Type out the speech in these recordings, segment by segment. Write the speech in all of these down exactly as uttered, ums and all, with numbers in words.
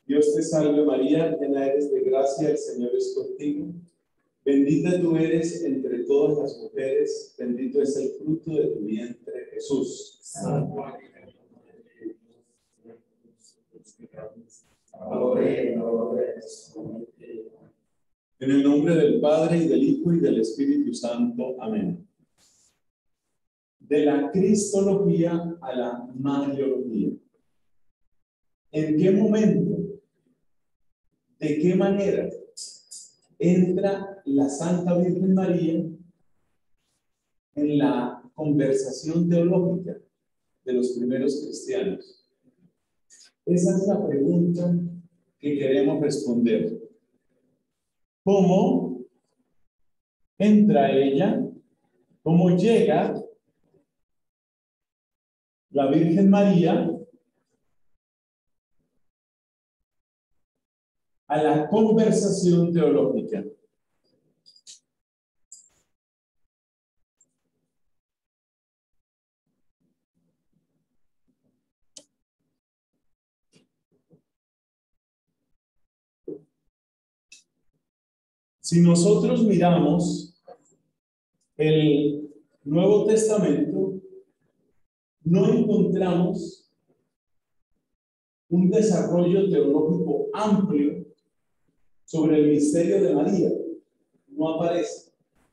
Dios te salve María, llena eres de gracia, el Señor es contigo. Bendita tú eres entre todas las mujeres, bendito es el fruto de tu vientre, Jesús. Santa María, en el nombre del Padre, y del Hijo, y del Espíritu Santo. Amén. De la cristología a la mariología. ¿En qué momento, de qué manera entra la Santa Virgen María en la conversación teológica de los primeros cristianos? Esa es la pregunta que queremos responder. ¿Cómo entra ella? ¿Cómo llega la Virgen María a la conversación teológica? Si nosotros miramos el Nuevo Testamento, no encontramos un desarrollo teológico amplio sobre el misterio de María. No aparece.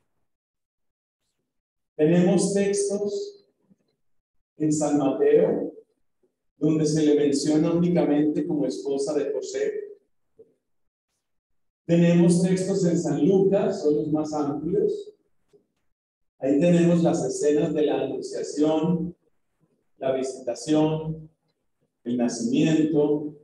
Tenemos textos en San Mateo, donde se le menciona únicamente como esposa de José. Tenemos textos en San Lucas, son los más amplios. Ahí tenemos las escenas de la anunciación, la visitación, el nacimiento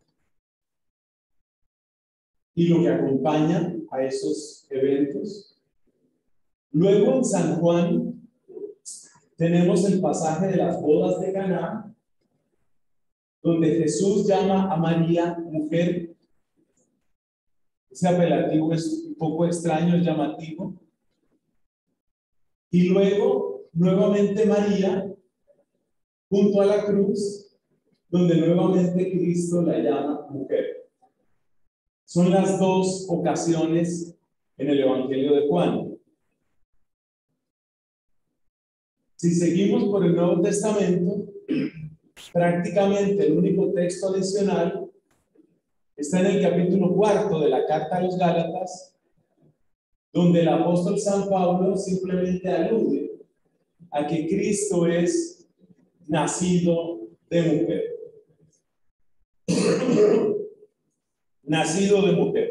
y lo que acompaña a esos eventos. Luego en San Juan tenemos el pasaje de las bodas de Caná, donde Jesús llama a María mujer. Ese apelativo es un poco extraño, es llamativo. Y luego, nuevamente María, junto a la cruz, donde nuevamente Cristo la llama mujer. Son las dos ocasiones en el Evangelio de Juan. Si seguimos por el Nuevo Testamento, prácticamente el único texto adicional está en el capítulo cuarto de la Carta a los Gálatas, donde el apóstol San Pablo simplemente alude a que Cristo es nacido de mujer. Nacido de mujer.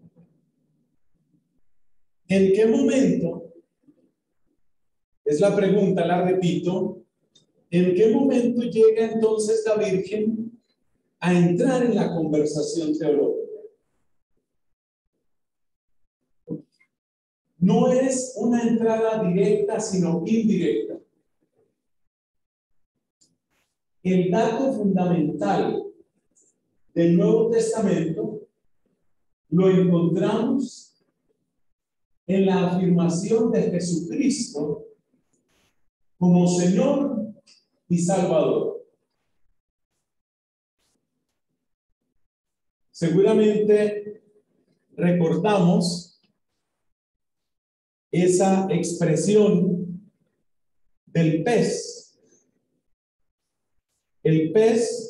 ¿En qué momento? Es la pregunta, la repito. ¿En qué momento llega entonces la Virgen a entrar en la conversación teológica? No es una entrada directa, sino indirecta. El dato fundamental del Nuevo Testamento lo encontramos en la afirmación de Jesucristo como Señor y Salvador. Seguramente recordamos esa expresión del pez. El pez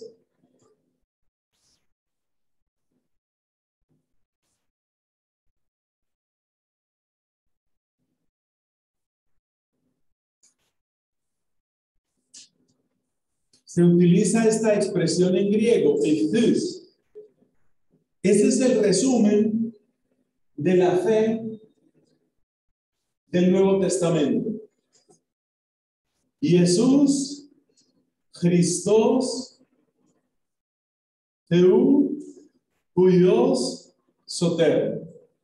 se utiliza esta expresión en griego, ichthys. Ese es el resumen de la fe del Nuevo Testamento. Jesús, Christos, Theou, Huios, Soter.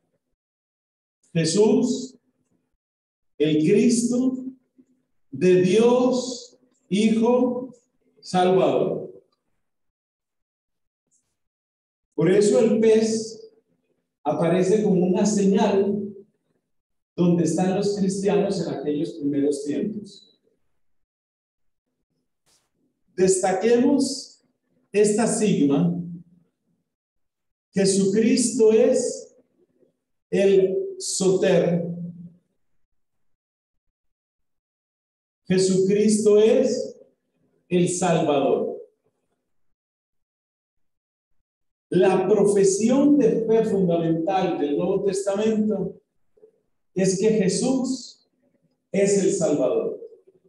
Jesús, el Cristo, de Dios, Hijo, Salvador. Por eso el pez aparece como una señal donde están los cristianos en aquellos primeros tiempos. Destaquemos esta sigma Jesucristo es el Soter. Jesucristo es el Salvador. La profesión de fe fundamental del Nuevo Testamento es que Jesús es el Salvador.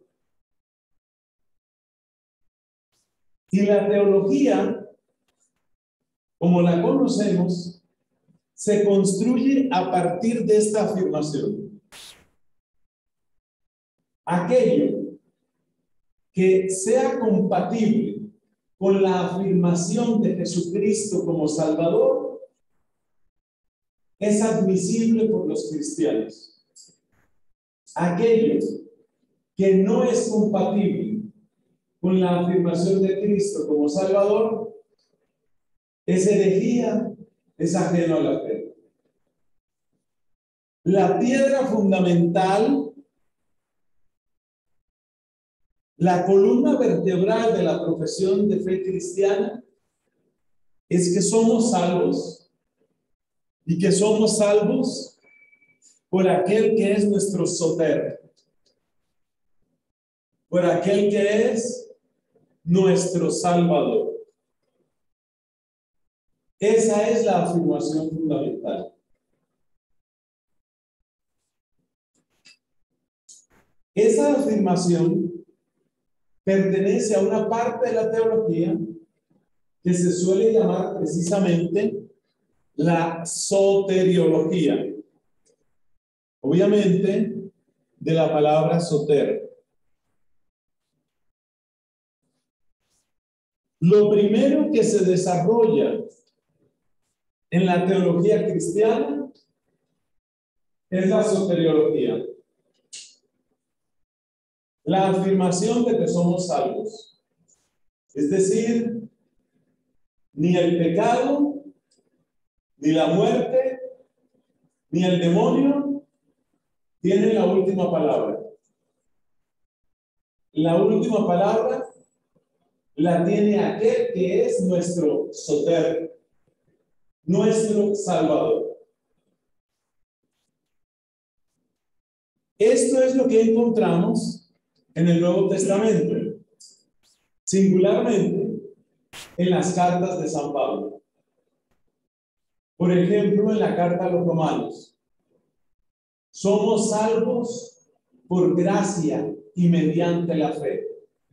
Y la teología, como la conocemos, se construye a partir de esta afirmación. Aquello que sea compatible con la afirmación de Jesucristo como Salvador es admisible por los cristianos. Aquello que no es compatible con la afirmación de Cristo como Salvador es herejía, es ajeno a la fe. La piedra fundamental, la columna vertebral de la profesión de fe cristiana es que somos salvos y que somos salvos por aquel que es nuestro soter, por aquel que es nuestro Salvador. Esa es la afirmación fundamental. Esa afirmación pertenece a una parte de la teología que se suele llamar precisamente la soteriología. Obviamente, de la palabra soter. Lo primero que se desarrolla en la teología cristiana es la soteriología. La afirmación de que somos salvos. Es decir, ni el pecado, ni la muerte, ni el demonio tienen la última palabra. La última palabra la tiene aquel que es nuestro soter, nuestro Salvador. Esto es lo que encontramos en el Nuevo Testamento, singularmente en las cartas de San Pablo. Por ejemplo, en la carta a los Romanos, somos salvos por gracia y mediante la fe.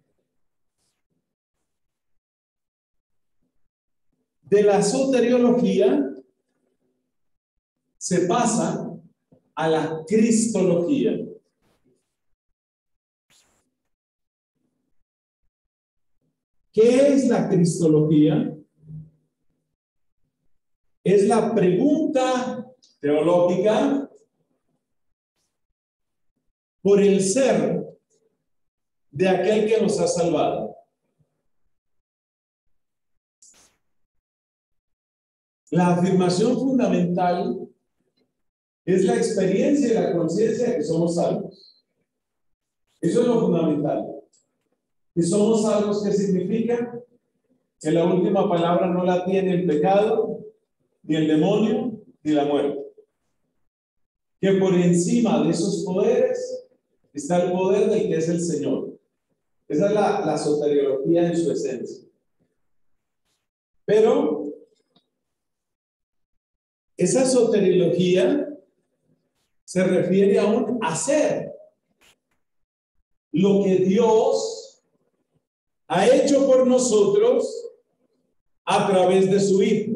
De la soteriología se pasa a la cristología. ¿Qué es la cristología? Es la pregunta teológica por el ser de aquel que nos ha salvado. La afirmación fundamental es la experiencia y la conciencia de que somos salvos. Eso es lo fundamental. ¿Y somos salvos qué significa? Que la última palabra no la tiene el pecado, ni el demonio, ni la muerte. Que por encima de esos poderes está el poder del que es el Señor. Esa es la, la soteriología en su esencia. Pero esa soteriología se refiere a un hacer. Lo que Dios ha hecho por nosotros a través de su Hijo.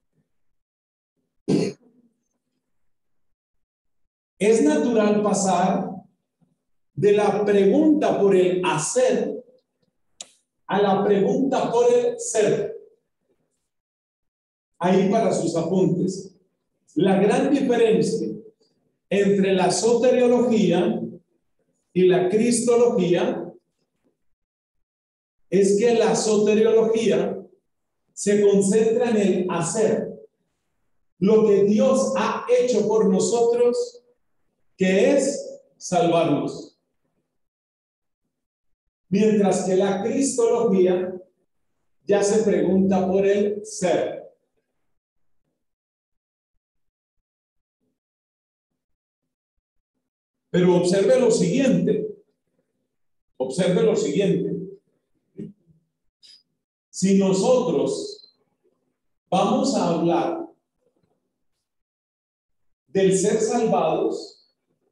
Es natural pasar de la pregunta por el hacer a la pregunta por el ser. Ahí para sus apuntes. La gran diferencia entre la soteriología y la cristología es que la soteriología se concentra en el hacer, lo que Dios ha hecho por nosotros, que es salvarnos. Mientras que la cristología ya se pregunta por el ser. Pero observe lo siguiente, observe lo siguiente. Si nosotros vamos a hablar del ser salvados,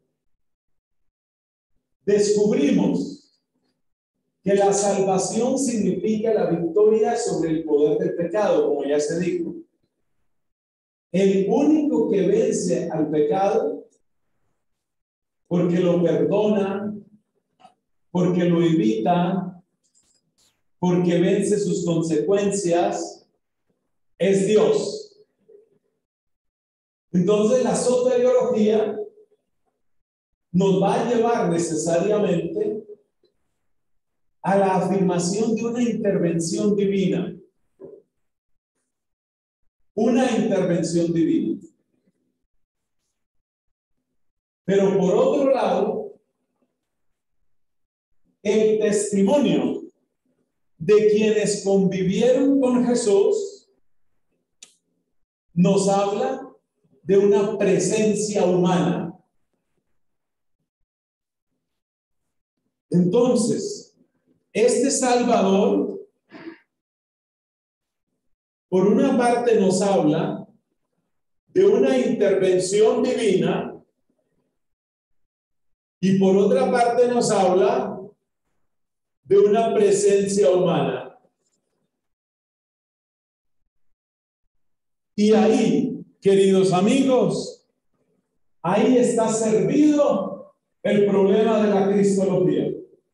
descubrimos que la salvación significa la victoria sobre el poder del pecado, como ya se dijo. El único que vence al pecado, porque lo perdona, porque lo evita, porque vence sus consecuencias, es Dios. Entonces la soteriología nos va a llevar necesariamente a la afirmación de una intervención divina. Una intervención divina. Pero por otro lado, el testimonio de quienes convivieron con Jesús nos habla de una presencia humana. Entonces, este Salvador, por una parte nos habla de una intervención divina y por otra parte nos habla de una presencia humana. Y ahí, queridos amigos, ahí está servido el problema de la cristología.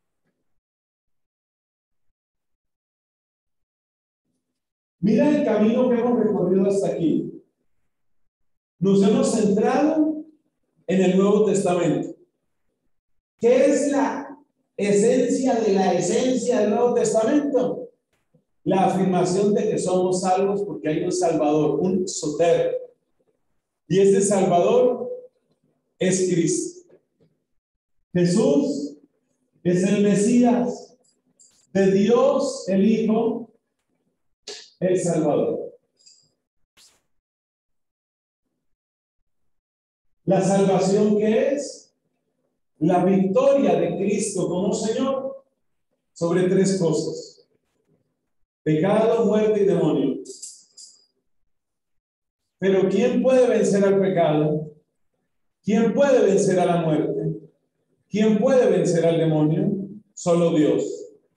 Mira el camino que hemos recorrido hasta aquí. Nos hemos centrado en el Nuevo Testamento. ¿Qué es la esencia de la esencia del Nuevo Testamento? La afirmación de que somos salvos porque hay un Salvador, un soter. Y ese Salvador es Cristo. Jesús es el Mesías de Dios, el Hijo, el Salvador. La salvación, ¿qué es? La victoria de Cristo como Señor sobre tres cosas: pecado, muerte y demonio. Pero ¿quién puede vencer al pecado? ¿Quién puede vencer a la muerte? ¿Quién puede vencer al demonio? Solo Dios.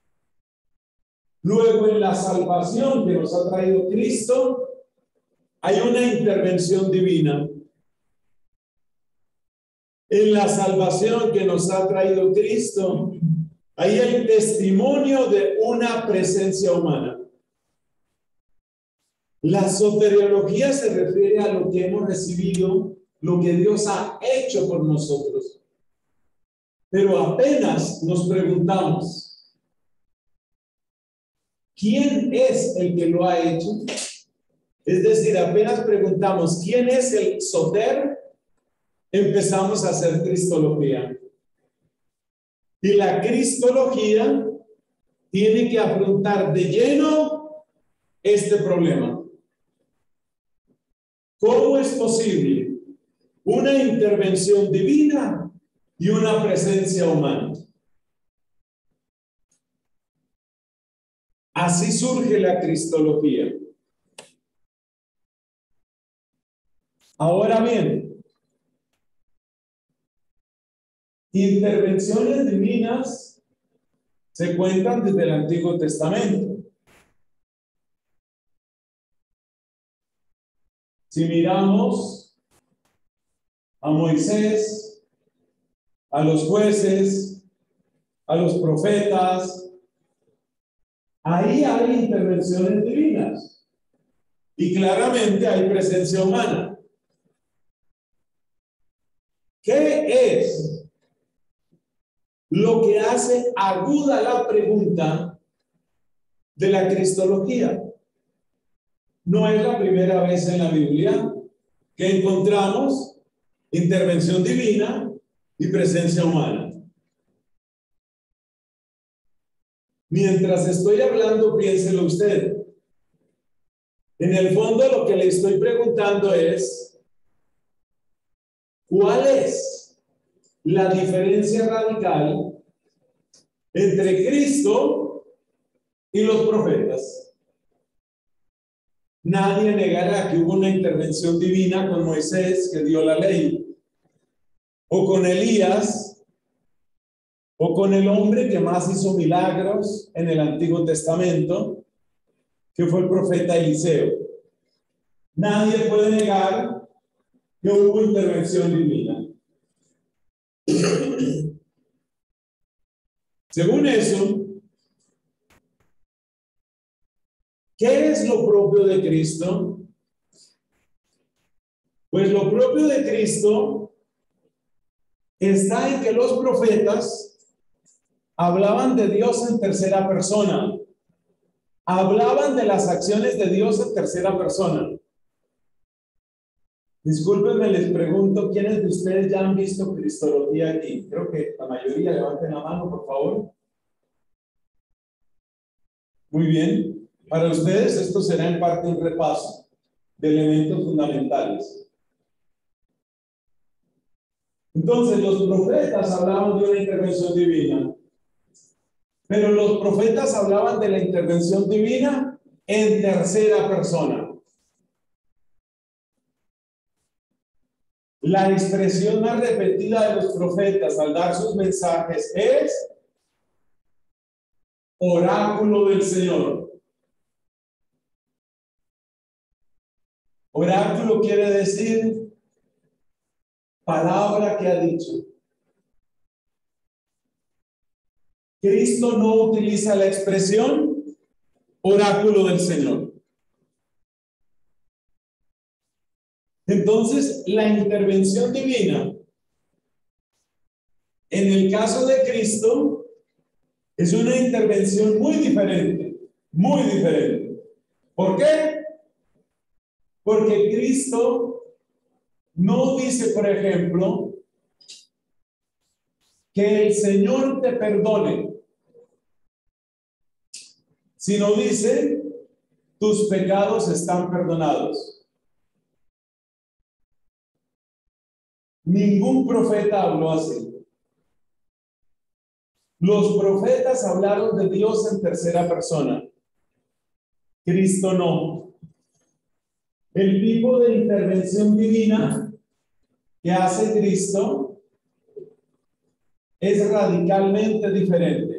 Luego, en la salvación que nos ha traído Cristo, hay una intervención divina. En la salvación que nos ha traído Cristo, hay el testimonio de una presencia humana. La soteriología se refiere a lo que hemos recibido, lo que Dios ha hecho por nosotros. Pero apenas nos preguntamos, ¿quién es el que lo ha hecho? Es decir, apenas preguntamos, ¿quién es el soter? Empezamos a hacer cristología. Y la cristología tiene que afrontar de lleno este problema. ¿Cómo es posible una intervención divina y una presencia humana? Así surge la cristología. Ahora bien, intervenciones divinas se cuentan desde el Antiguo Testamento. Si miramos a Moisés, a los jueces, a los profetas, ahí hay intervenciones divinas y claramente hay presencia humana. ¿Qué es lo que hace aguda la pregunta de la cristología? No es la primera vez en la Biblia que encontramos intervención divina y presencia humana. Mientras estoy hablando, piénselo usted. En el fondo, lo que le estoy preguntando es, ¿cuál es la diferencia radical entre Cristo y los profetas. Nadie negará que hubo una intervención divina con Moisés, que dio la ley, o con Elías, o con el hombre que más hizo milagros en el Antiguo Testamento, que fue el profeta Eliseo. Nadie puede negar que hubo intervención divina. Según eso, ¿qué es lo propio de Cristo? Pues lo propio de Cristo está en que los profetas hablaban de Dios en tercera persona. Hablaban de las acciones de Dios en tercera persona. Discúlpenme, les pregunto, ¿quiénes de ustedes ya han visto Cristología aquí? Creo que la mayoría. Levanten la mano, por favor. Muy bien. Para ustedes esto será en parte un repaso de elementos fundamentales. Entonces, los profetas hablaban de una intervención divina, pero los profetas hablaban de la intervención divina en tercera persona. La expresión más repetida de los profetas al dar sus mensajes es oráculo del Señor. Oráculo quiere decir palabra que ha dicho. Cristo no utiliza la expresión oráculo del Señor. Entonces, la intervención divina, en el caso de Cristo, es una intervención muy diferente, muy diferente. ¿Por qué? Porque Cristo no dice, por ejemplo, que el Señor te perdone, sino dice, tus pecados están perdonados. Ningún profeta habló así. Los profetas hablaron de Dios en tercera persona. Cristo no. El tipo de intervención divina que hace Cristo es radicalmente diferente.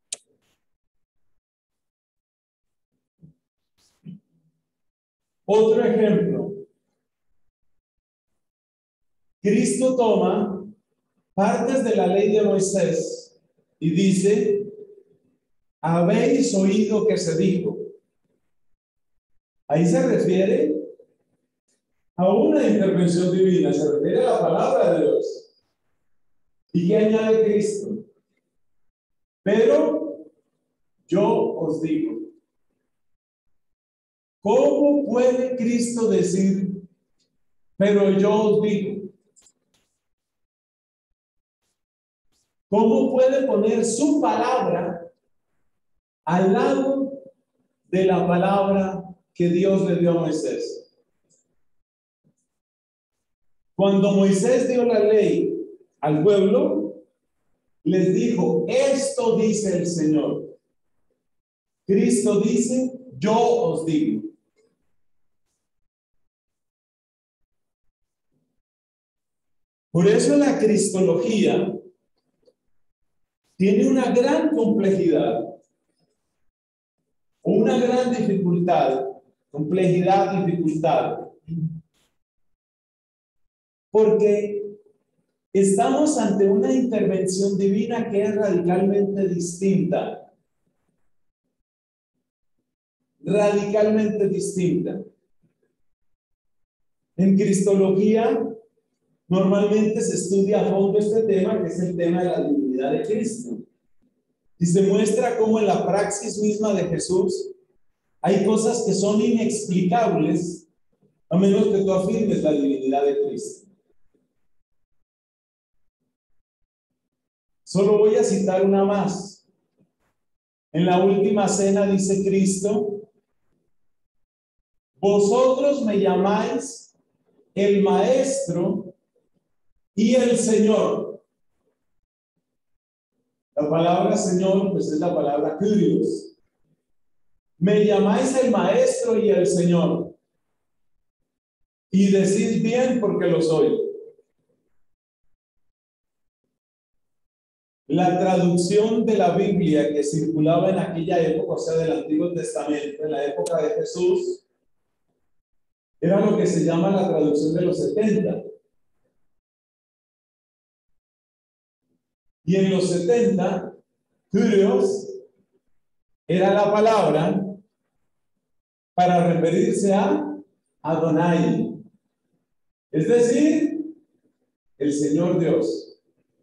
Otro ejemplo. Cristo toma partes de la ley de Moisés y dice, habéis oído que se dijo. Ahí se refiere a una intervención divina, se refiere a la palabra de Dios. ¿Y qué añade Cristo? Pero yo os digo. ¿Cómo puede Cristo decir, pero yo os digo? ¿Cómo puede poner su palabra al lado de la palabra que Dios le dio a Moisés? Cuando Moisés dio la ley al pueblo, les dijo, esto dice el Señor. Cristo dice, yo os digo. Por eso la cristología tiene una gran complejidad, una gran dificultad, complejidad, dificultad, porque estamos ante una intervención divina que es radicalmente distinta, radicalmente distinta. En cristología normalmente se estudia a fondo este tema, que es el tema de la divinidad de Cristo. Y se muestra cómo en la praxis misma de Jesús hay cosas que son inexplicables a menos que tú afirmes la divinidad de Cristo. Solo voy a citar una más. En la última cena dice Cristo, vosotros me llamáis el Maestro y el Señor. La palabra Señor, pues es la palabra Kyrios. Me llamáis el Maestro y el Señor, y decís bien porque lo soy. La traducción de la Biblia que circulaba en aquella época, o sea, del Antiguo Testamento, en la época de Jesús, era lo que se llama la traducción de los setenta. Y en los setenta, Kyrios era la palabra para referirse a Adonai, es decir, el Señor Dios.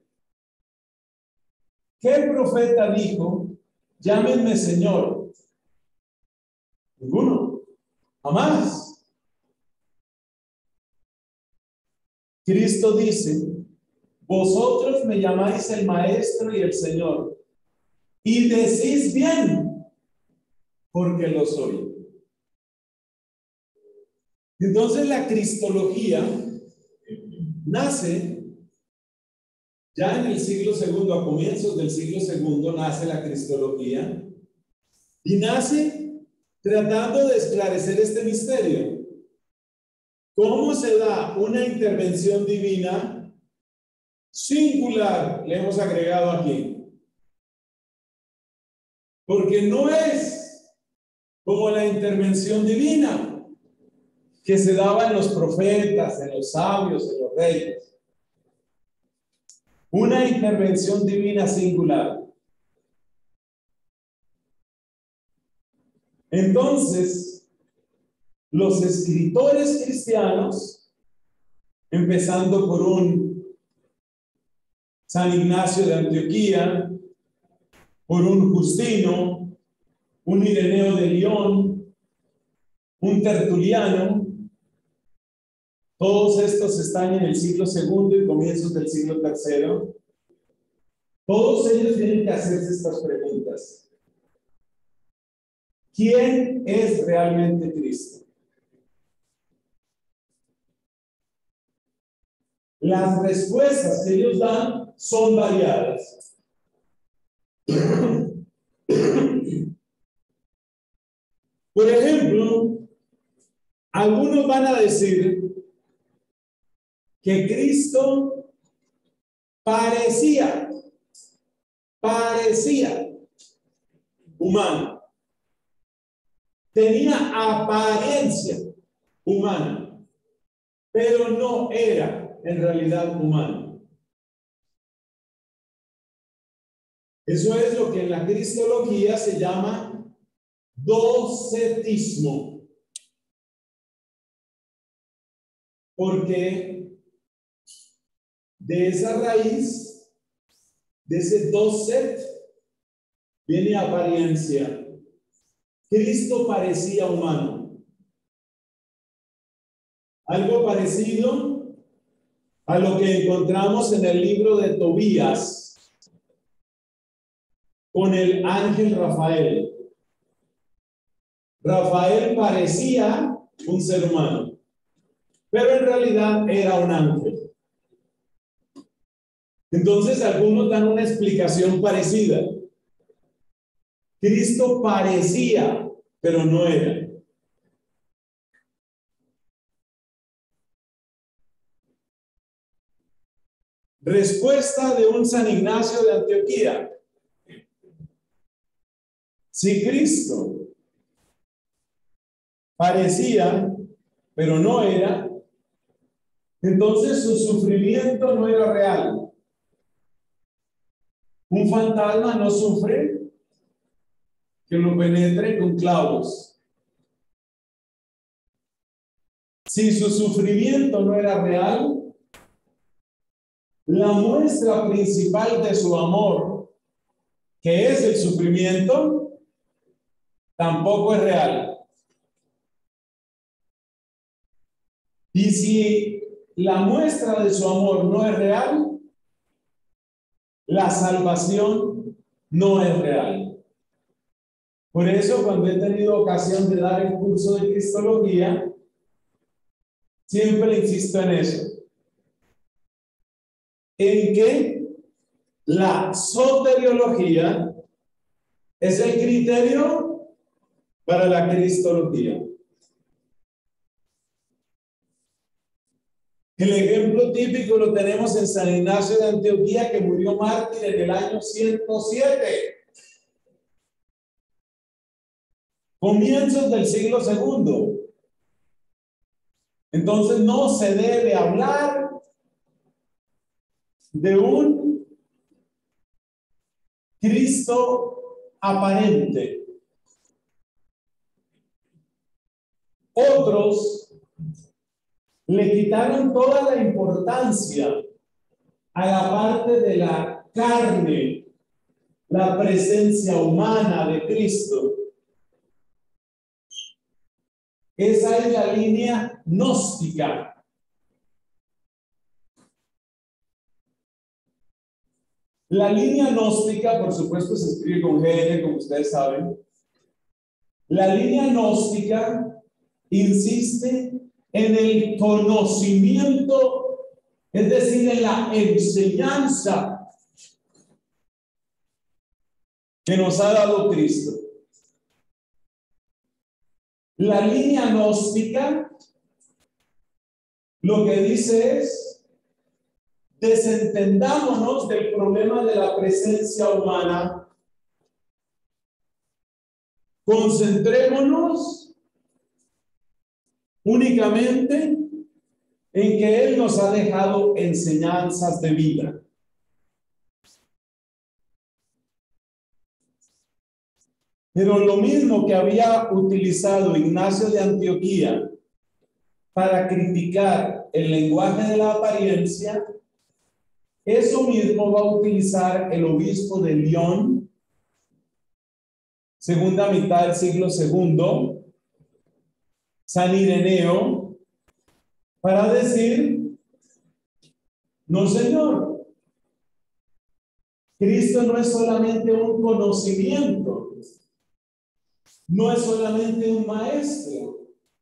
¿Qué profeta dijo, llámenme Señor? Ninguno, jamás. Cristo dice, vosotros me llamáis el Maestro y el Señor, y decís bien, porque lo soy. Entonces la cristología nace ya en el siglo segundo, a comienzos del siglo segundo nace la cristología, y nace tratando de esclarecer este misterio. ¿Cómo se da una intervención divina singular? Le hemos agregado aquí. Porque no es como la intervención divina que se daba en los profetas, en los sabios, en los reyes. Una intervención divina singular. Entonces, los escritores cristianos, empezando por un San Ignacio de Antioquía, por un Justino, un Ireneo de León, un Tertuliano, todos estos están en el siglo segundo y comienzos del siglo tercero. Todos ellos tienen que hacerse estas preguntas. ¿Quién es realmente Cristo? Las respuestas que ellos dan son variadas. Por ejemplo, algunos van a decir que Cristo parecía, parecía humano. Tenía apariencia humana, pero no era en realidad humano. Eso es lo que en la cristología se llama docetismo. Porque de esa raíz, de ese docet, viene apariencia. Cristo parecía humano. Algo parecido a lo que encontramos en el libro de Tobías con el ángel Rafael. Rafael parecía un ser humano, pero en realidad era un ángel. Entonces algunos dan una explicación parecida. Cristo parecía, pero no era. Respuesta de un San Ignacio de Antioquía. Si Cristo parecía, pero no era, entonces su sufrimiento no era real. Un fantasma no sufre que lo penetren con clavos. Si su sufrimiento no era real, la muestra principal de su amor, que es el sufrimiento, tampoco es real. Y si la muestra de su amor no es real, la salvación no es real. Por eso, cuando he tenido ocasión de dar el curso de Cristología, siempre insisto en eso. En que La soteriología es el criterio para la cristología. El ejemplo típico lo tenemos en San Ignacio de Antioquía, que murió mártir en el año ciento siete. Comienzos del siglo segundo. Entonces no se debe hablar de un Cristo aparente. Otros le quitaron toda la importancia a la parte de la carne, la presencia humana de Cristo. Esa es la línea gnóstica. La línea gnóstica, por supuesto, se escribe con G N, como ustedes saben. La línea gnóstica insiste en el conocimiento, es decir, en la enseñanza que nos ha dado Cristo. La línea gnóstica lo que dice es: desentendámonos del problema de la presencia humana, concentrémonos únicamente en que Él nos ha dejado enseñanzas de vida. Pero lo mismo que había utilizado Ignacio de Antioquía para criticar el lenguaje de la apariencia, eso mismo va a utilizar el obispo de Lyon, segunda mitad del siglo segundo, San Ireneo, para decir: no, señor, Cristo no es solamente un conocimiento, no es solamente un maestro.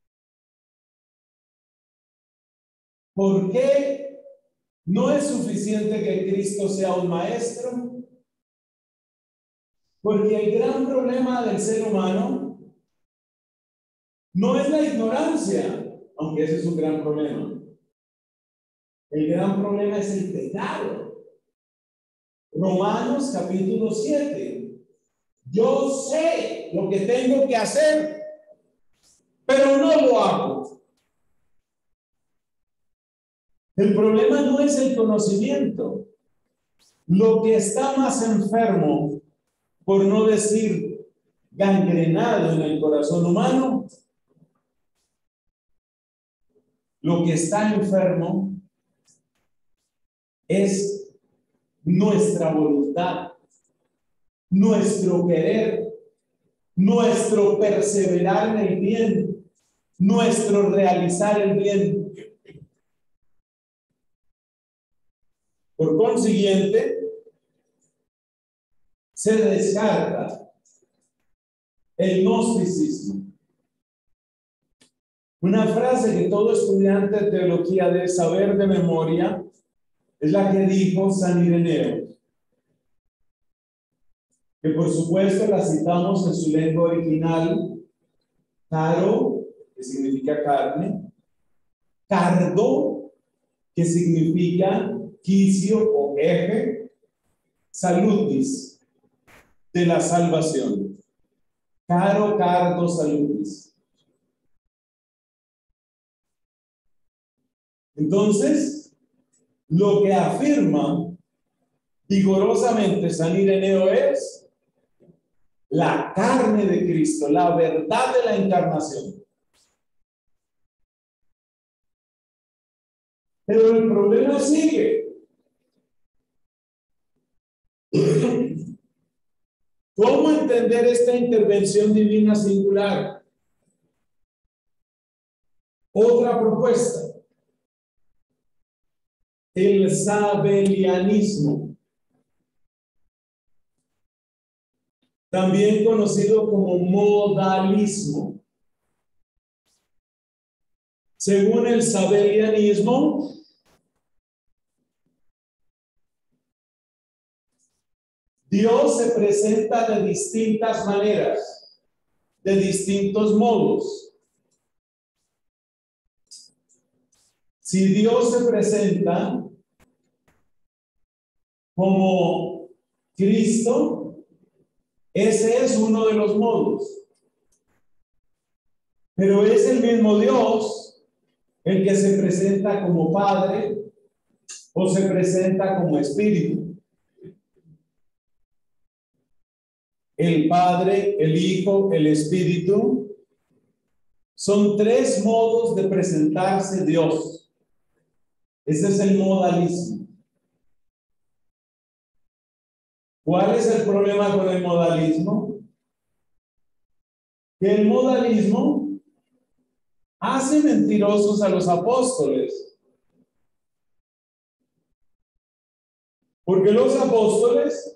¿Por qué no es suficiente que Cristo sea un maestro? Porque el gran problema del ser humano no es la ignorancia, aunque ese es un gran problema. El gran problema es el pecado. Romanos capítulo siete. Yo sé lo que tengo que hacer, pero no lo hago. El problema no es el conocimiento. Lo que está más enfermo, por no decir gangrenado en el corazón humano, lo que está enfermo es nuestra voluntad, nuestro querer, nuestro perseverar en el bien, nuestro realizar el bien. Por consiguiente, se descarta el gnosticismo. Una frase que todo estudiante de teología debe saber de memoria es la que dijo San Ireneo, que por supuesto la citamos en su lengua original: caro, que significa carne; cardo, que significa quicio o eje; salutis, de la salvación. Caro, cardo, salutis. Entonces, lo que afirma vigorosamente San Ireneo es la carne de Cristo, la verdad de la encarnación. Pero el problema sigue. ¿Cómo entender esta intervención divina singular? Otra propuesta: el sabelianismo, también conocido como modalismo. Según el sabelianismo, Dios se presenta de distintas maneras, de distintos modos. Si Dios se presenta como Cristo, ese es uno de los modos. Pero es el mismo Dios el que se presenta como Padre o se presenta como Espíritu. El Padre, el Hijo, el Espíritu son tres modos de presentarse Dios. Ese es el modalismo. ¿Cuál es el problema con el modalismo? Que el modalismo hace mentirosos a los apóstoles. Porque los apóstoles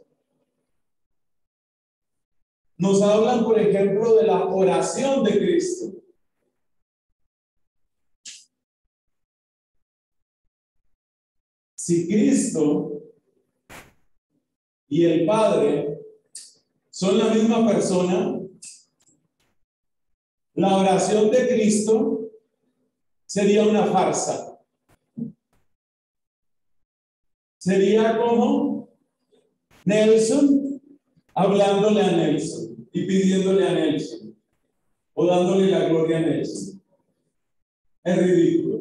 nos hablan, por ejemplo, de la oración de Cristo. Si Cristo y el Padre son la misma persona, la oración de Cristo sería una farsa. Sería como Nelson hablándole a Nelson y pidiéndole a Nelson o dándole la gloria a Nelson. Es ridículo.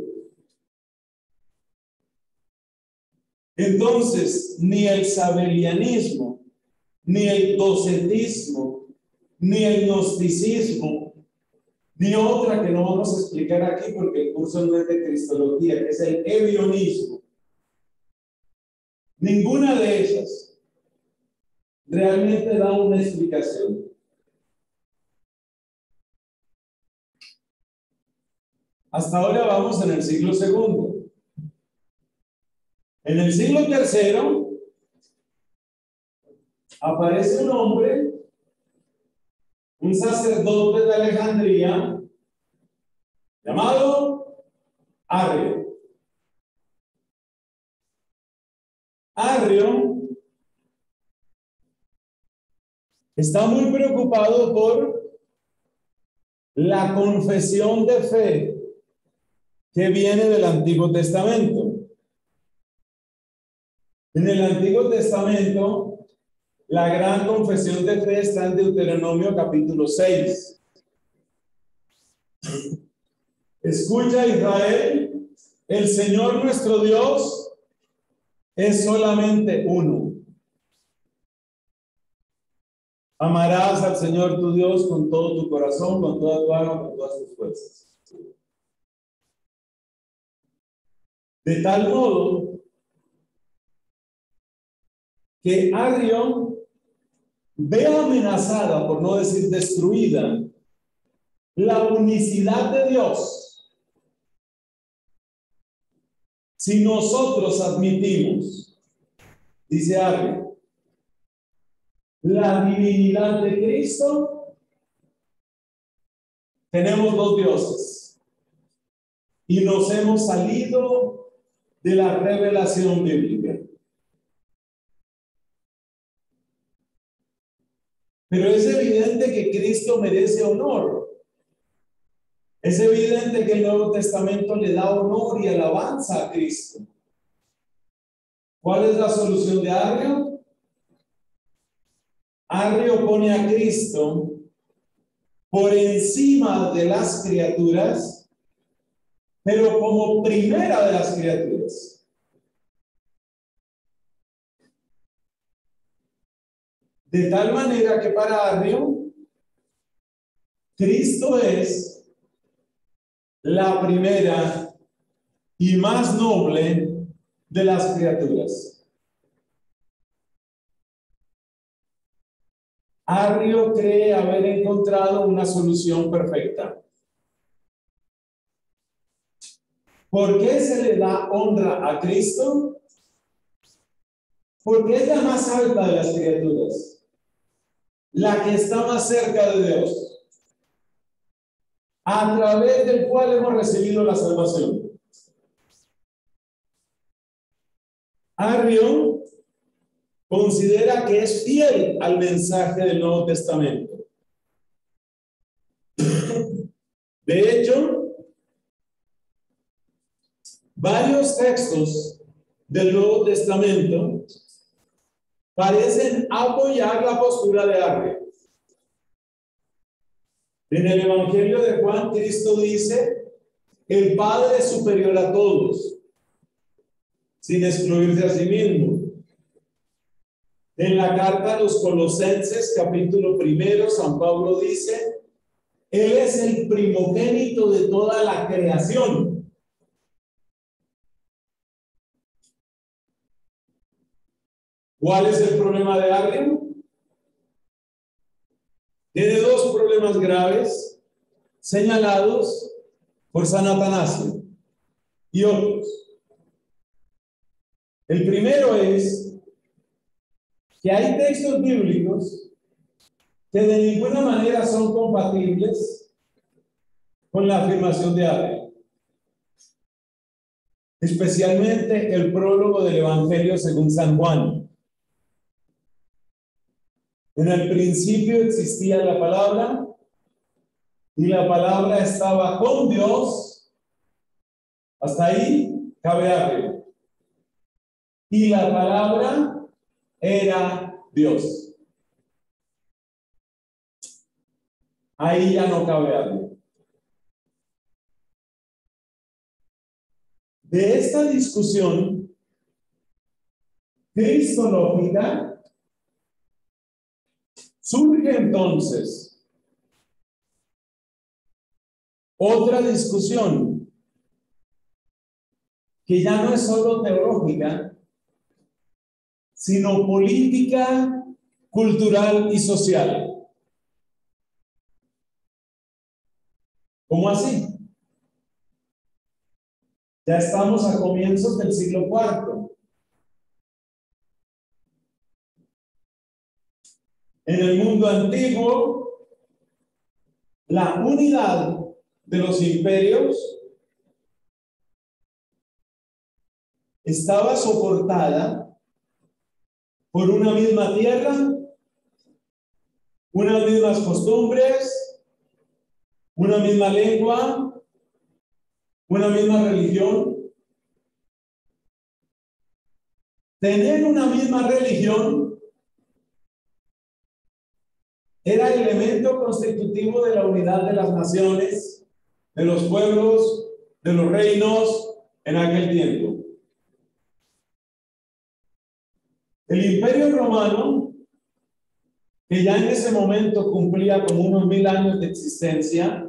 Entonces, ni el sabelianismo, ni el docetismo, ni el gnosticismo, ni otra que no vamos a explicar aquí porque el curso no es de cristología, que es el ebionismo. Ninguna de ellas realmente da una explicación. Hasta ahora vamos en el siglo segundo. En el siglo tercero aparece un hombre, un sacerdote de Alejandría, llamado Arrio. Arrio está muy preocupado por la confesión de fe que viene del Antiguo Testamento. En el Antiguo Testamento, la gran confesión de fe está en Deuteronomio capítulo seis. Escucha, Israel, el Señor nuestro Dios es solamente uno. Amarás al Señor tu Dios con todo tu corazón, con toda tu alma, con todas tus fuerzas. De tal modo que Arrio ve amenazada, por no decir destruida, la unicidad de Dios si nosotros admitimos, dice Arrio, la divinidad de Cristo. Tenemos dos dioses y nos hemos salido de la revelación bíblica. Pero es evidente que Cristo merece honor. Es evidente que el Nuevo Testamento le da honor y alabanza a Cristo. ¿Cuál es la solución de Arrio? Arrio pone a Cristo por encima de las criaturas, pero como primera de las criaturas. De tal manera que para Arrio, Cristo es la primera y más noble de las criaturas. Arrio cree haber encontrado una solución perfecta. ¿Por qué se le da honra a Cristo? Porque es la más alta de las criaturas, la que está más cerca de Dios, a través del cual hemos recibido la salvación. Arrio considera que es fiel al mensaje del Nuevo Testamento. De hecho, varios textos del Nuevo Testamento parecen apoyar la postura de Arriaga. En el Evangelio de Juan, Cristo dice: el Padre es superior a todos, sin excluirse a sí mismo. En la carta a los Colosenses, capítulo primero, San Pablo dice: Él es el primogénito de toda la creación. ¿Cuál es el problema de Arriaga? Tiene dos problemas graves señalados por San Atanasio y otros. El primero es que hay textos bíblicos que de ninguna manera son compatibles con la afirmación de Arriaga. Especialmente el prólogo del Evangelio según San Juan. En el principio existía la palabra, y la palabra estaba con Dios. Hasta ahí cabe Arriaga. Y la palabra era Dios. Ahí ya no cabe Arriaga. De esta discusión cristológica surge entonces otra discusión que ya no es solo teológica, sino política, cultural y social. ¿Cómo así? Ya estamos a comienzos del siglo cuarto. En el mundo antiguo, la unidad de los imperios estaba soportada por una misma tierra, unas mismas costumbres, una misma lengua, una misma religión. Tener una misma religión era el elemento constitutivo de la unidad de las naciones, de los pueblos, de los reinos en aquel tiempo. El Imperio Romano, que ya en ese momento cumplía como unos mil años de existencia,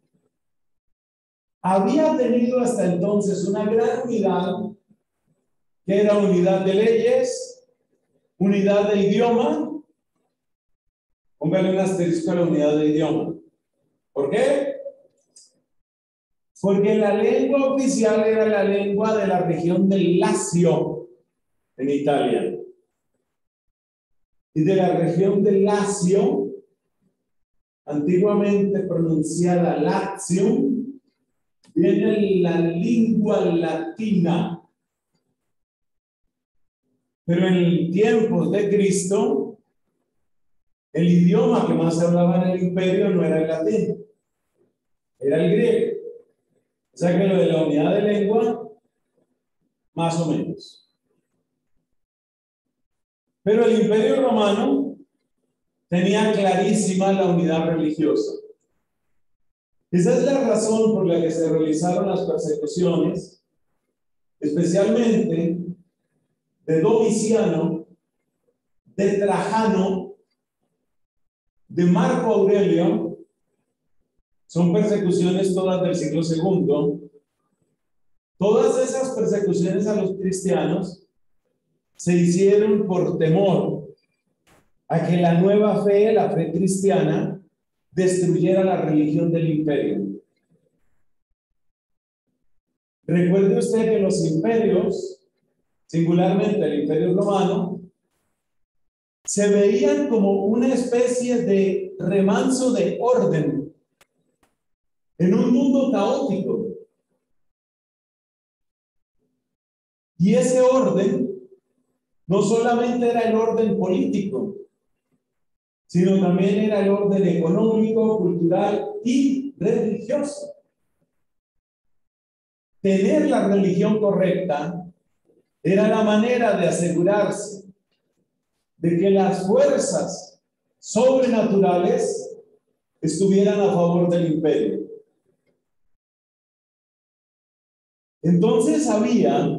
había tenido hasta entonces una gran unidad, que era unidad de leyes, unidad de idioma. Póngale un asterisco a la unidad de idioma. ¿Por qué? Porque la lengua oficial era la lengua de la región del Lacio, en Italia. Y de la región del Lacio, antiguamente pronunciada Latium, viene la lengua latina. Pero en tiempos de Cristo, el idioma que más se hablaba en el imperio no era el latín, era el griego. O sea que lo de la unidad de lengua, más o menos. Pero el Imperio Romano tenía clarísima la unidad religiosa. Esa es la razón por la que se realizaron las persecuciones, especialmente de Domiciano, de Trajano, de Marco Aurelio. Son persecuciones todas del siglo segundo. Todas esas persecuciones a los cristianos se hicieron por temor a que la nueva fe, la fe cristiana, destruyera la religión del imperio. Recuerde usted que los imperios, singularmente el Imperio Romano, se veían como una especie de remanso de orden en un mundo caótico. Y ese orden no solamente era el orden político, sino también era el orden económico, cultural y religioso. Tener la religión correcta era la manera de asegurarse de que las fuerzas sobrenaturales estuvieran a favor del imperio. Entonces había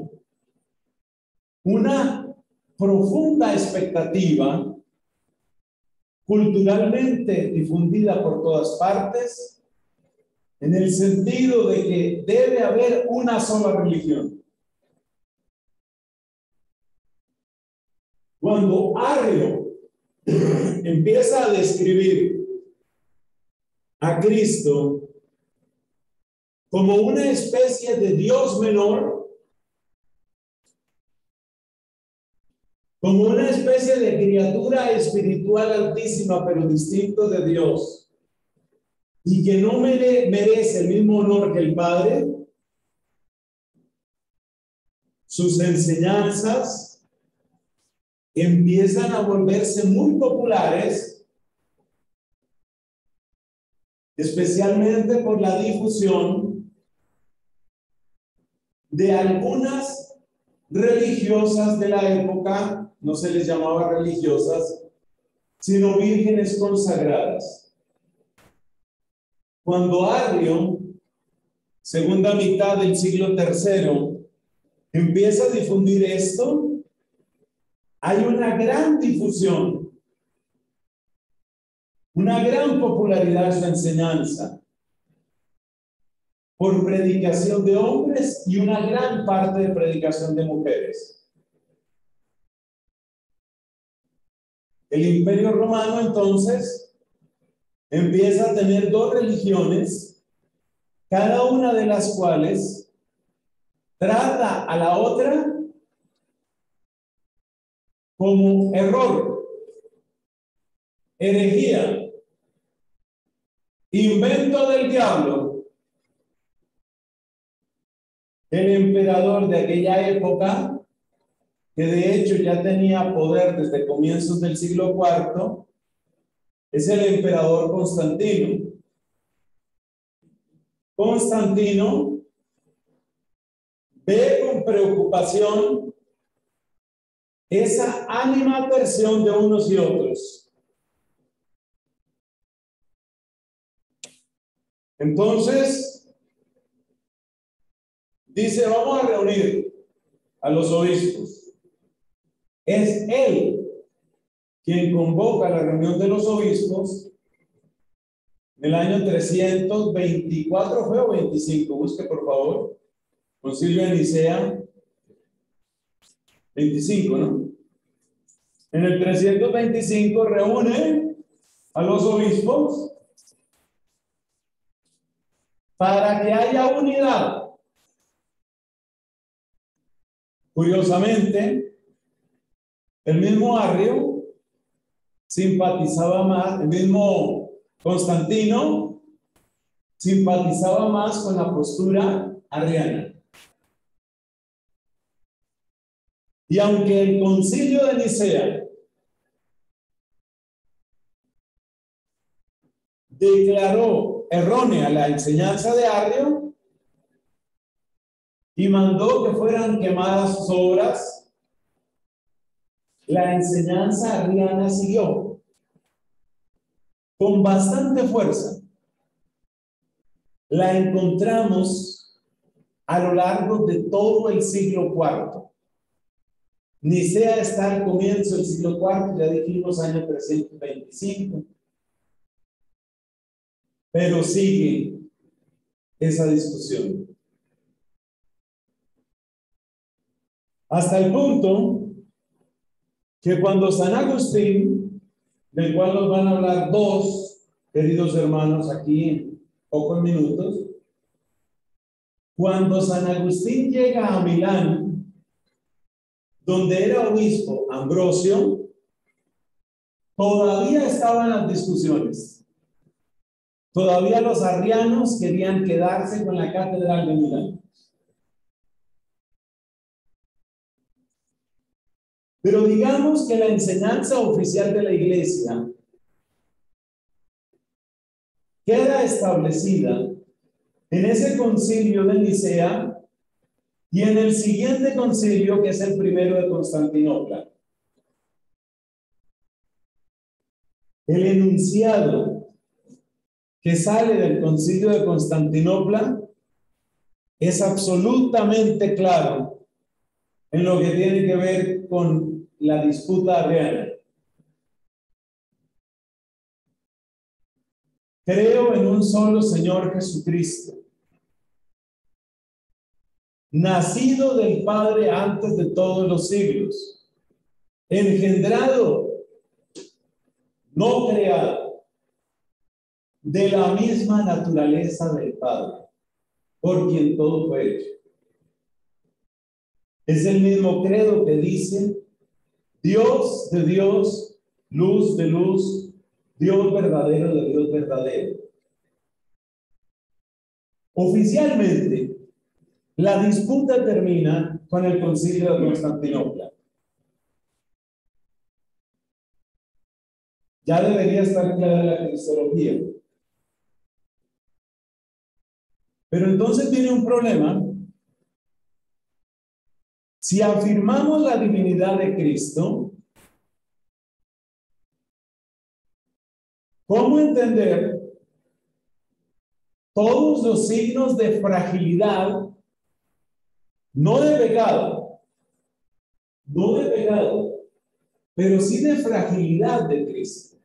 una profunda expectativa culturalmente difundida por todas partes, en el sentido de que debe haber una sola religión. Cuando Arrio empieza a describir a Cristo como una especie de Dios menor, como una especie de criatura espiritual altísima, pero distinto de Dios, y que no mere- merece el mismo honor que el Padre, sus enseñanzas empiezan a volverse muy populares, especialmente por la difusión de algunas religiosas de la época. No se les llamaba religiosas, sino vírgenes consagradas. Cuando Arrio, segunda mitad del siglo tercero, empieza a difundir esto, hay una gran difusión, una gran popularidad de su enseñanza por predicación de hombres y una gran parte de predicación de mujeres. El Imperio Romano entonces empieza a tener dos religiones, cada una de las cuales trata a la otra como error, herejía, invento del diablo. El emperador de aquella época, que de hecho ya tenía poder desde comienzos del siglo cuarto, es el emperador Constantino. Constantino ve con preocupación esa animadversión de unos y otros. Entonces, dice, vamos a reunir a los obispos. Es él quien convoca la reunión de los obispos en el año trescientos veinticuatro, ¿fue o veinticinco? Busque, por favor. Concilio de Nicea, veinticinco, ¿no? En el trescientos veinticinco reúne a los obispos para que haya unidad. Curiosamente, el mismo Arrio simpatizaba más, el mismo Constantino simpatizaba más con la postura arriana. Y aunque el Concilio de Nicea declaró errónea la enseñanza de Arrio y mandó que fueran quemadas sus obras, la enseñanza arriana siguió con bastante fuerza. La encontramos a lo largo de todo el siglo cuarto. Nicea está al comienzo del siglo cuarto, ya dijimos año trescientos veinticinco. Pero sigue esa discusión. Hasta el punto que cuando San Agustín, del cual nos van a hablar dos queridos hermanos aquí en pocos minutos, cuando San Agustín llega a Milán, donde era obispo Ambrosio, todavía estaban las discusiones. Todavía los arrianos querían quedarse con la catedral de Milán. Pero digamos que la enseñanza oficial de la iglesia queda establecida en ese concilio de Nicea y en el siguiente concilio, que es el primero de Constantinopla. El enunciado que sale del concilio de Constantinopla es absolutamente claro en lo que tiene que ver con la disputa arriana. Creo en un solo Señor Jesucristo, nacido del Padre antes de todos los siglos, engendrado, no creado, de la misma naturaleza del Padre, por quien todo fue hecho. Es el mismo credo que dice: Dios de Dios, luz de luz, Dios verdadero de Dios verdadero. Oficialmente, la disputa termina con el concilio de Constantinopla. Ya debería estar clara la cristología. Pero entonces viene un problema. Si afirmamos la divinidad de Cristo, ¿cómo entender todos los signos de fragilidad, no de pecado, no de pecado, pero sí de fragilidad de Cristo?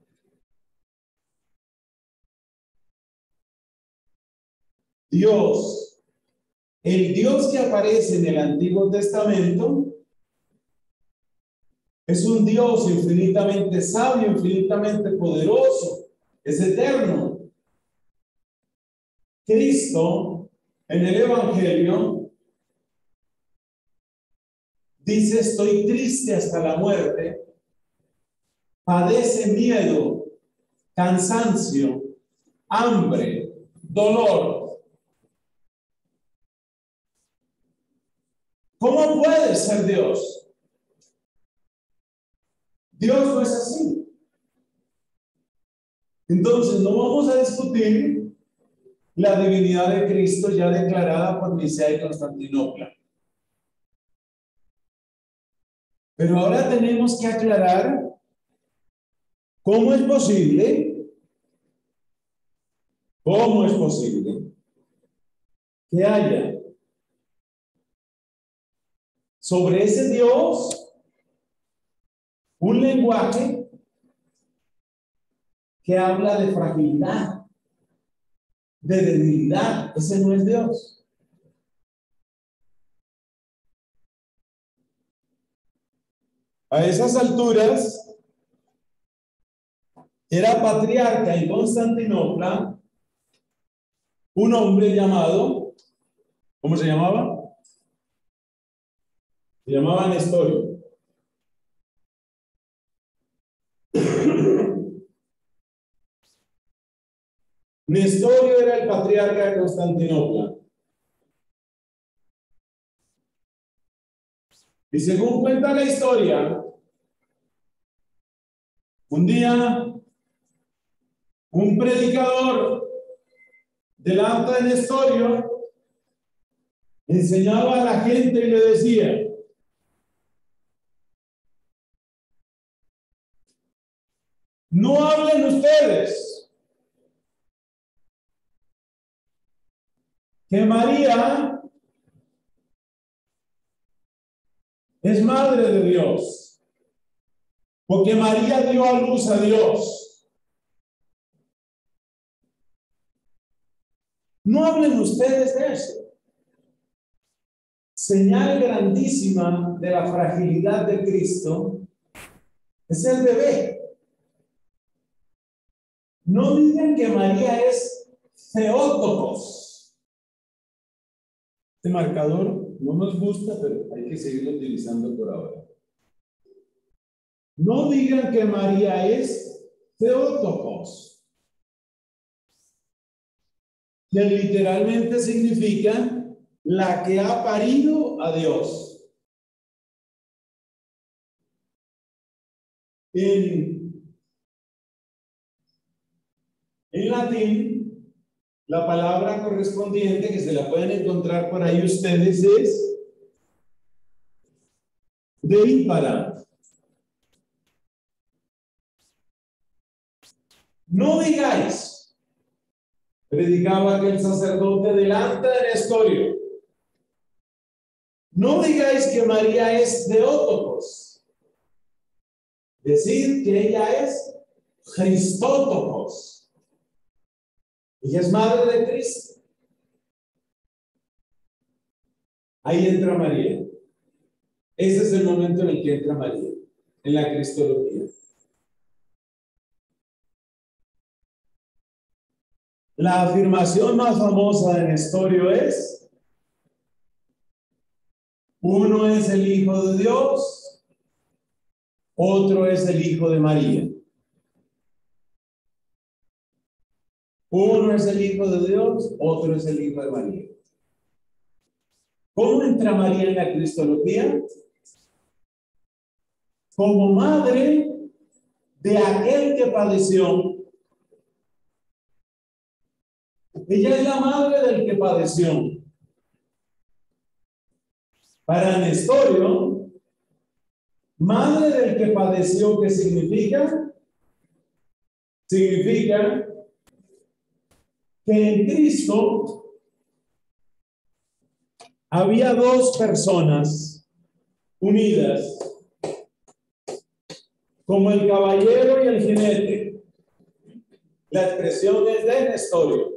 Dios, el Dios que aparece en el Antiguo Testamento, es un Dios infinitamente sabio, infinitamente poderoso, es eterno. Cristo, en el Evangelio, dice: estoy triste hasta la muerte, padece miedo, cansancio, hambre, dolor. ¿Cómo puede ser Dios? Dios no es así. Entonces no vamos a discutir la divinidad de Cristo ya declarada por Nicea y Constantinopla. Pero ahora tenemos que aclarar cómo es posible, cómo es posible que haya sobre ese Dios un lenguaje que habla de fragilidad, de debilidad. Ese no es Dios. A esas alturas era patriarca en Constantinopla un hombre llamado, ¿cómo se llamaba? Se llamaba Nestorio. Nestorio era el patriarca de Constantinopla. Y según cuenta la historia, un día un predicador delante de Nestorio enseñaba a la gente y le decía: no hablen ustedes, que María es madre de Dios, porque María dio a luz a Dios. No hablen ustedes de eso. Señal grandísima de la fragilidad de Cristo es el bebé. No digan que María es Theotokos. Este marcador no nos gusta, pero hay que seguirlo utilizando por ahora. No digan que María es Theotokos, que literalmente significa la que ha parido a Dios. En, en latín, la palabra correspondiente, que se la pueden encontrar por ahí ustedes, es deípara. No digáis, predicaba aquel sacerdote delante de Nestorio, no digáis que María es Theotokos, decid que ella es Christótokos. Ella es madre de Cristo. Ahí entra María. Ese es el momento en el que entra María, en la cristología. La afirmación más famosa de Nestorio es: uno es el Hijo de Dios, otro es el Hijo de María. Uno es el Hijo de Dios, otro es el Hijo de María. ¿Cómo entra María en la cristología? Como madre de aquel que padeció. Ella es la madre del que padeció. Para Nestorio, madre del que padeció, ¿qué significa? Significa que en Cristo había dos personas unidas, como el caballero y el jinete. La expresión es de Nestorio.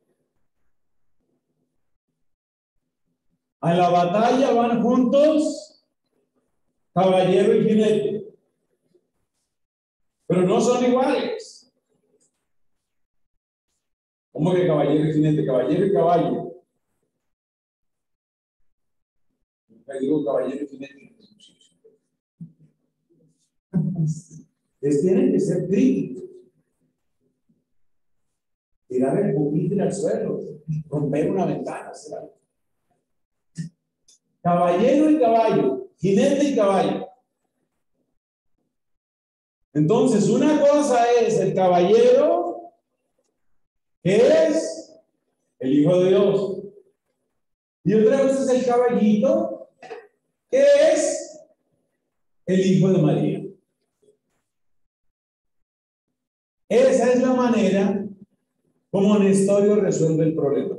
A la batalla van juntos caballero y jinete, pero no son iguales. ¿Cómo que caballero y jinete? Caballero y caballo. Digo caballero y jinete. Les tienen que ser críticos. Tirar el pupitre al suelo, romper una ventana, ¿será? Caballero y caballo, jinete y caballo. Entonces, una cosa es el caballero, que es el Hijo de Dios, y otra cosa es el caballito, que es el Hijo de María. Esa es la manera como Nestorio resuelve el problema.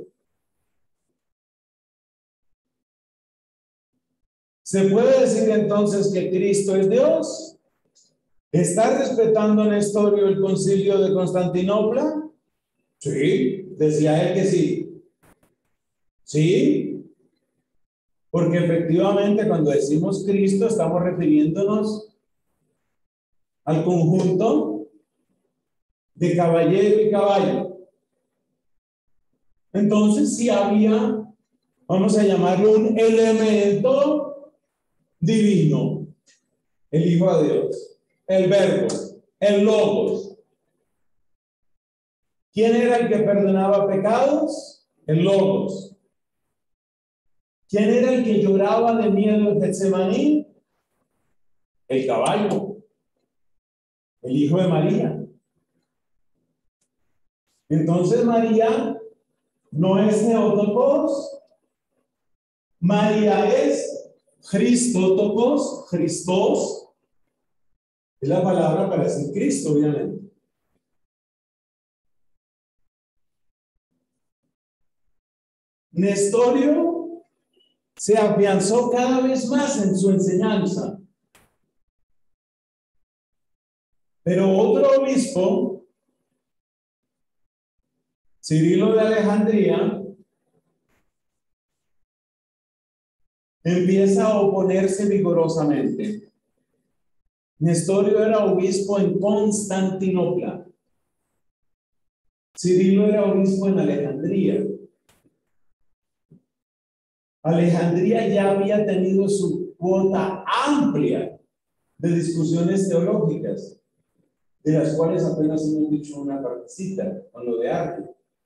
¿Se puede decir entonces que Cristo es Dios? ¿Está respetando Nestorio el concilio de Constantinopla? Sí, decía él que sí. Sí, porque efectivamente cuando decimos Cristo estamos refiriéndonos al conjunto de caballero y caballo. Entonces sí había, vamos a llamarlo un elemento divino, el Hijo de Dios, el Verbo, el Logos. ¿Quién era el que perdonaba pecados? El Logos. ¿Quién era el que lloraba de miedo en Getsemaní? El caballo, el Hijo de María. Entonces María no es Theotokos, María es Christótokos, Christos, es la palabra para decir Cristo, obviamente. Nestorio se afianzó cada vez más en su enseñanza. Pero otro obispo, Cirilo de Alejandría, empieza a oponerse vigorosamente. Nestorio era obispo en Constantinopla. Cirilo era obispo en Alejandría. Alejandría ya había tenido su cuota amplia de discusiones teológicas, de las cuales apenas hemos dicho una partecita con lo de arte.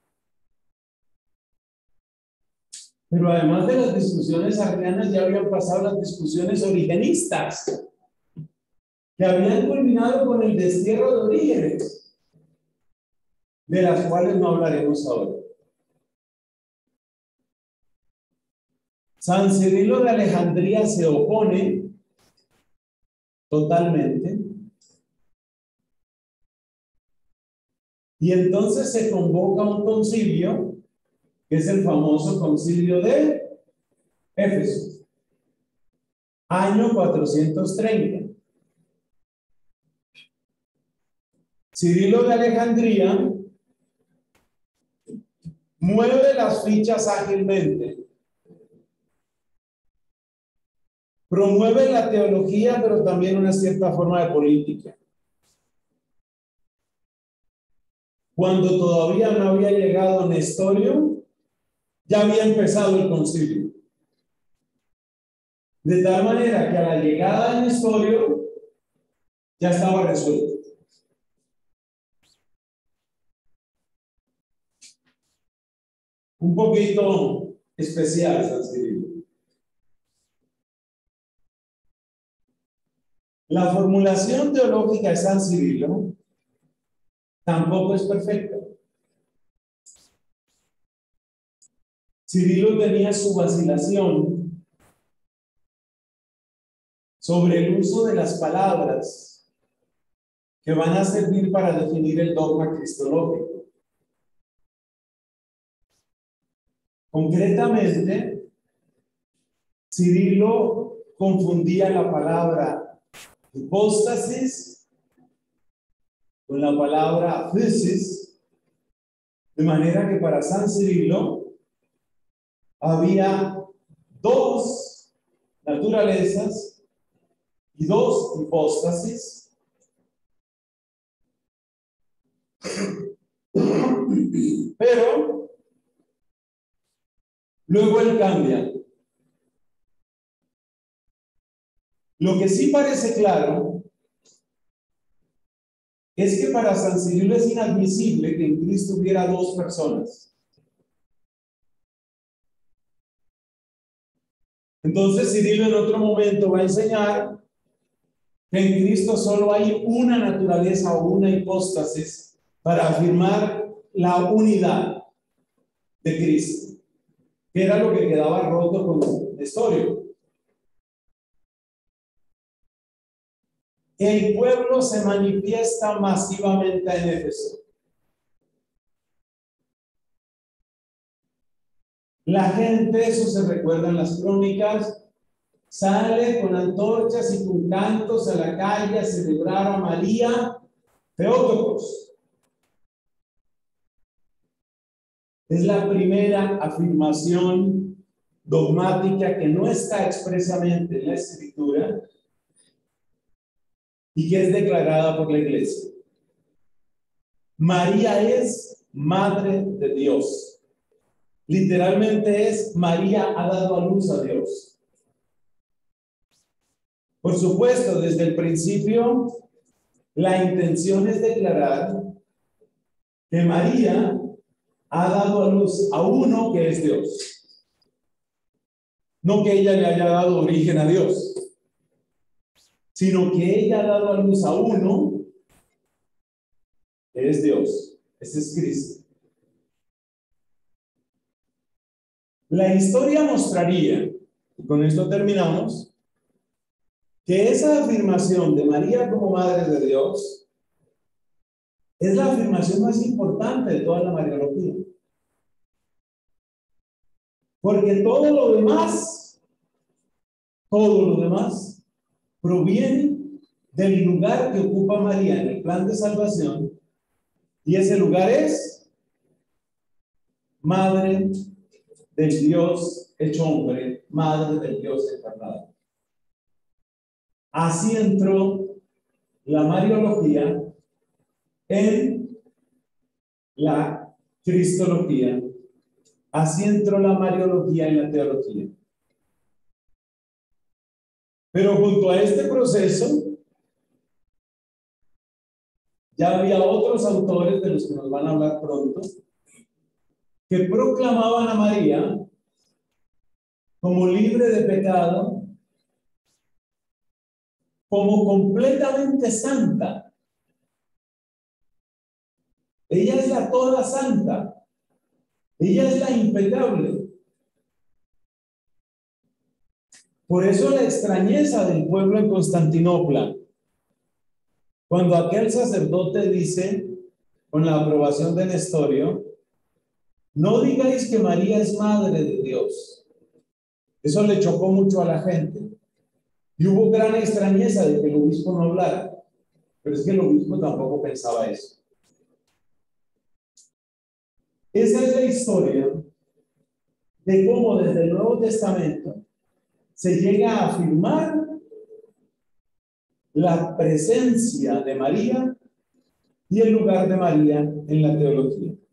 Pero además de las discusiones arrianas ya habían pasado las discusiones origenistas. que habían culminado con el destierro de Orígenes, de las cuales no hablaremos ahora. San Cirilo de Alejandría se opone totalmente, y entonces se convoca un concilio, que es el famoso concilio de Éfeso, año cuatrocientos treinta. Cirilo de Alejandría mueve las fichas ágilmente, promueve la teología, pero también una cierta forma de política. Cuando todavía no había llegado Nestorio, ya había empezado el concilio. De tal manera que a la llegada de Nestorio ya estaba resuelto. Un poquito especial San Cirilo. La formulación teológica de San Cirilo tampoco es perfecta. Cirilo tenía su vacilación sobre el uso de las palabras que van a servir para definir el dogma cristológico. Concretamente, Cirilo confundía la palabra hipóstasis con la palabra physis, de manera que para San Cirilo había dos naturalezas y dos hipóstasis, pero luego él cambia. Lo que sí parece claro es que para San Cirilo es inadmisible que en Cristo hubiera dos personas. Entonces Cirilo en otro momento va a enseñar que en Cristo solo hay una naturaleza o una hipóstasis para afirmar la unidad de Cristo, que era lo que quedaba roto con Nestorio. El pueblo se manifiesta masivamente en Éfeso. La gente, eso se recuerda en las crónicas, sale con antorchas y con cantos a la calle a celebrar a María Theotokos. Es la primera afirmación dogmática que no está expresamente en la Escritura y que es declarada por la Iglesia. María es Madre de Dios. Literalmente es María ha dado a luz a Dios. Por supuesto, desde el principio, la intención es declarar que María ha dado a luz a uno que es Dios. No que ella le haya dado origen a Dios, sino que ella ha dado a luz a uno que es Dios. Ese es Cristo. La historia mostraría, y con esto terminamos, que esa afirmación de María como Madre de Dios es la afirmación más importante de toda la Mariología. Porque todo lo demás, todo lo demás, proviene del lugar que ocupa María en el plan de salvación, y ese lugar es Madre del Dios hecho hombre, Madre del Dios encarnado. Así entró la Mariología en la Cristología. Así entró la Mariología en la teología. Pero junto a este proceso, ya había otros autores de los que nos van a hablar pronto, que proclamaban a María como libre de pecado como completamente santa. Ella es la toda santa. Ella es la impecable. Por eso la extrañeza del pueblo en Constantinopla, cuando aquel sacerdote dice, con la aprobación de Nestorio, no digáis que María es madre de Dios. Eso le chocó mucho a la gente. Y hubo gran extrañeza de que el obispo no hablara. Pero es que el obispo tampoco pensaba eso. Esa es la historia de cómo desde el Nuevo Testamento se llega a afirmar la presencia de María y el lugar de María en la teología.